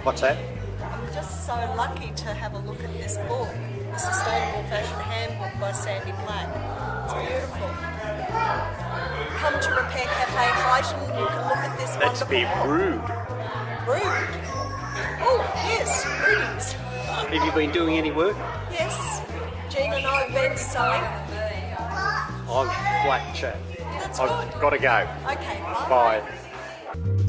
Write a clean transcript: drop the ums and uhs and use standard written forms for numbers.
What's that? I'm just so lucky to have a look at this book, The Sustainable Fashion Handbook by Sandy Black. It's beautiful. Come to Repair Cafe Highton, you can look at this Let's wonderful be book. rude. Rude? Oh, yes, rudies. Have you been doing any work? Yes, Jean and I have been sewing. I'm flat chat. That's I've good. got to go. Okay, bye. Bye.